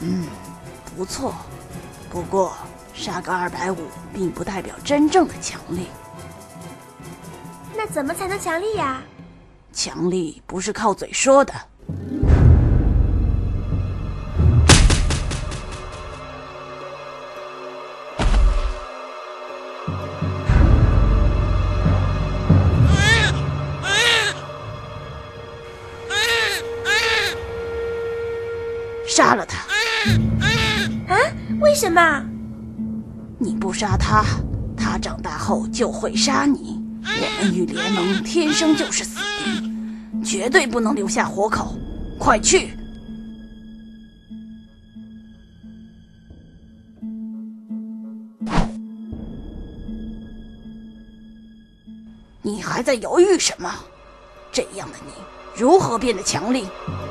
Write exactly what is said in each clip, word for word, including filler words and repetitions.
嗯，不错。不过杀个二百五并不代表真正的强力。 那怎么才能强力呀？ 强力不是靠嘴说的。杀了他！ 啊？为什么？ 你不杀他，他长大后就会杀你。我们与联盟天生就是死敌，绝对不能留下活口。快去！你还在犹豫什么？这样的你如何变得强力？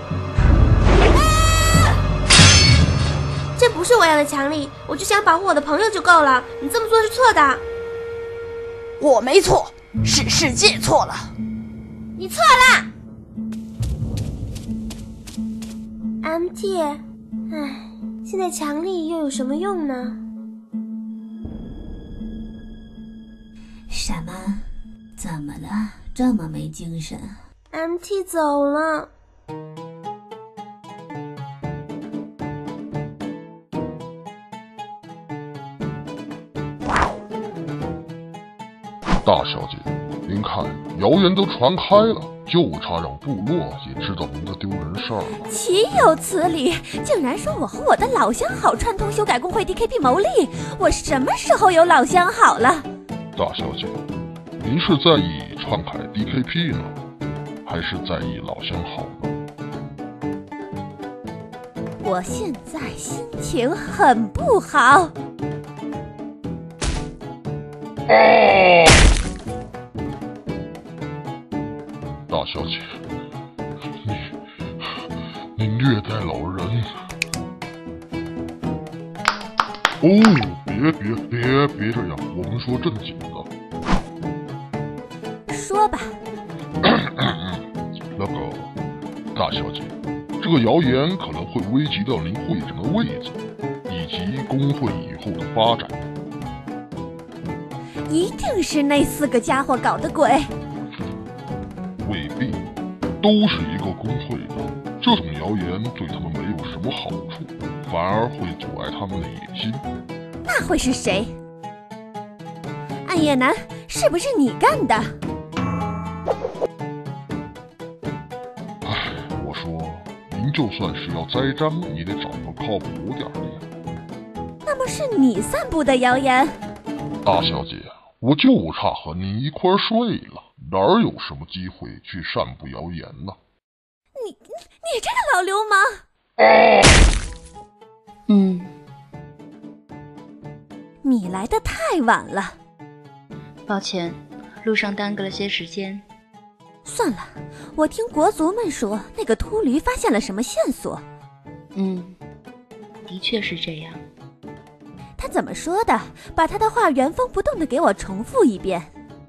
这不是我要的强力，我只想保护我的朋友就够了。你这么做是错的。 我没错，是世界错了。 你错了。M T， 唉，现在强力又有什么用呢？ 什么？怎么了？这么没精神 ？M T 走了。 大小姐，您看，谣言都传开了，就差让部落也知道您的丢人事儿了。 岂有此理！竟然说我和我的老相好串通修改工会 D K P 牟利，我什么时候有老相好了？ 大小姐，您是在意篡改 D K P 呢，还是在意老相好呢？ 我现在心情很不好。 啊！大小姐，你你虐待老人。哦，别别别别这样，我们说正经的。 说吧。 那个，大小姐，这个谣言可能会危及到您会长的位子，以及工会以后的发展。 一定是那四个家伙搞的鬼。 未必，都是一个工会的，这种谣言对他们没有什么好处，反而会阻碍他们的野心。 那会是谁？暗夜男，是不是你干的？ 唉，我说，您就算是要栽赃，也得找个靠谱点的呀。 那么是你散布的谣言？ 大小姐，我就差和您一块睡了，哪儿有什么机会去散布谣言呢？ 你你这个老流氓！ 啊、 嗯，你来的太晚了。 抱歉，路上耽搁了些时间。 算了，我听国族们说，那个秃驴发现了什么线索。 嗯，的确是这样。 他怎么说的？把他的话原封不动地给我重复一遍。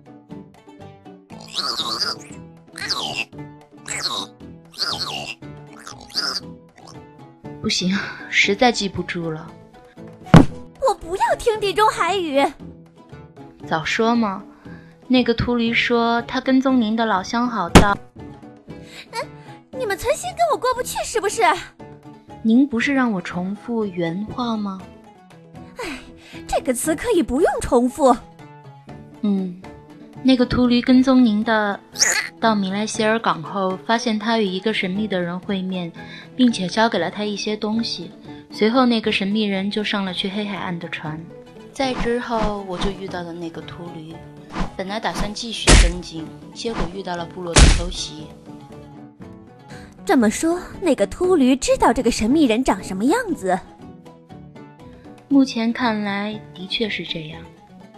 不行，实在记不住了。 我不要听地中海语。 早说嘛！那个秃驴说他跟踪您的老相好到…… 嗯，你们存心跟我过不去是不是？ 您不是让我重复原话吗？ 哎，这个词可以不用重复。 嗯，那个秃驴跟踪您的，到米莱希尔港后，发现他与一个神秘的人会面，并且交给了他一些东西。随后，那个神秘人就上了去黑海岸的船。再之后，我就遇到了那个秃驴。本来打算继续跟进，结果遇到了部落的偷袭。 这么说，那个秃驴知道这个神秘人长什么样子？ 目前看来，的确是这样。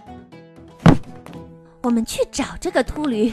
我们去找这个秃驴。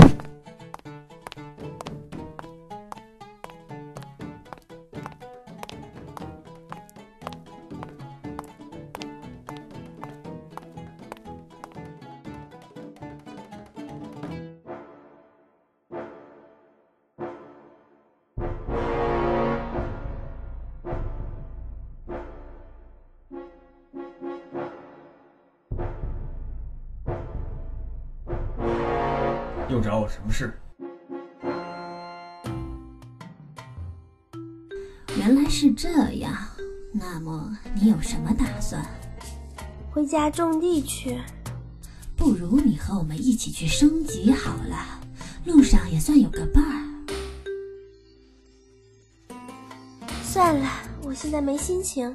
又找我什么事？ 原来是这样，那么你有什么打算？ 回家种地去。 不如你和我们一起去升级好了，路上也算有个伴儿。 算了，我现在没心情。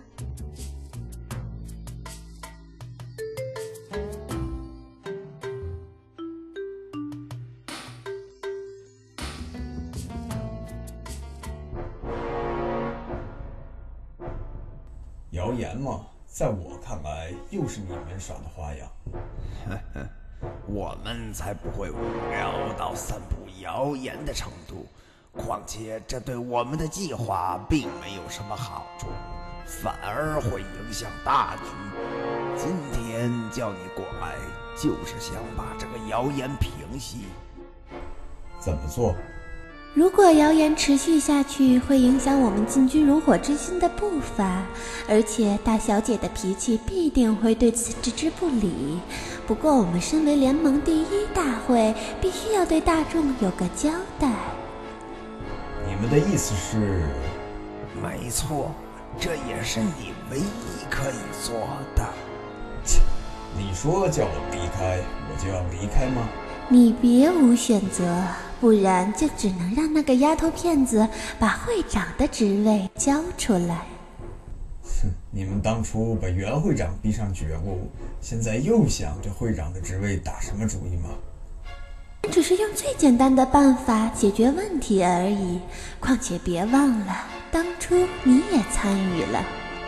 谣言嘛，在我看来又是你们耍的花样。 我们才不会无聊到散布谣言的程度，况且这对我们的计划并没有什么好处，反而会影响大局。今天叫你过来，就是想把这个谣言平息。 怎么做？ 如果谣言持续下去，会影响我们进军如火之心的步伐，而且大小姐的脾气必定会对此置之不理。不过我们身为联盟第一大会，必须要对大众有个交代。 你们的意思是？ 没错，这也是你唯一可以做的。 切，你说叫我离开，我就要离开吗？ 你别无选择，不然就只能让那个丫头片子把会长的职位交出来。 哼，你们当初把袁会长逼上觉悟，现在又想对会长的职位打什么主意吗？ 只是用最简单的办法解决问题而已。况且别忘了，当初你也参与了。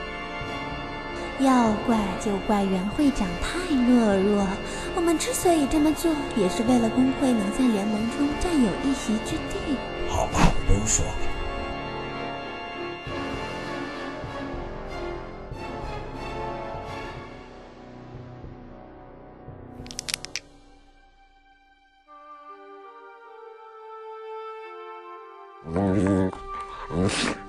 要怪就怪袁会长太懦弱，我们之所以这么做，也是为了工会能在联盟中占有一席之地。 好吧，不用说了。 嗯嗯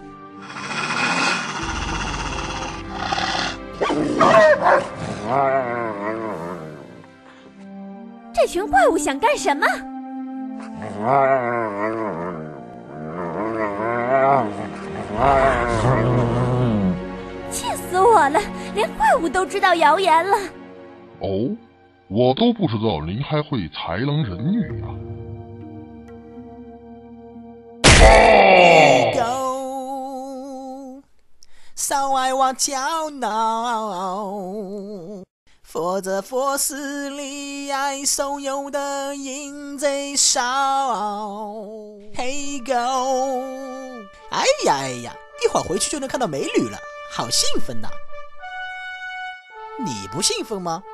这群怪物想干什么？气死我了！连怪物都知道谣言了。 哦，我都不知道林还会才能人女呀、 啊。狗，少爱我叫闹。佛在佛寺里爱手游的淫贼少，嘿狗！哎呀哎呀，一会儿回去就能看到美女了，好兴奋呐！你不兴奋吗？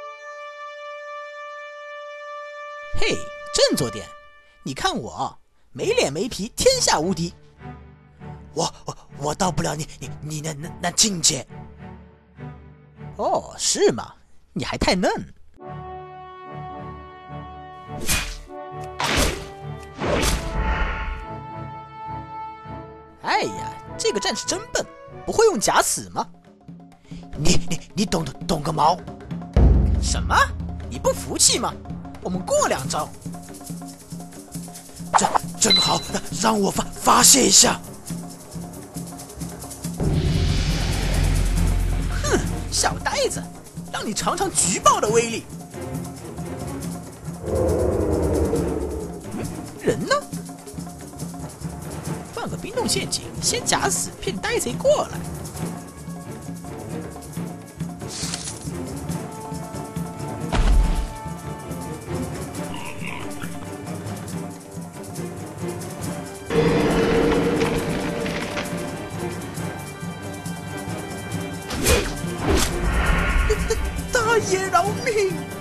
嘿，振作点！你看我没脸没皮，天下无敌。我我我到不了你你你那那那境界。哦，是吗？你还太嫩。哎呀，这个战士真笨，不会用假死吗？你你你懂懂懂个毛？什么？你不服气吗？我们过两招。真真好，让我发发泄一下。哼，小呆子。让你尝尝举报的威力。人呢？放个冰冻陷阱，先假死骗呆贼过来。大爷饶命！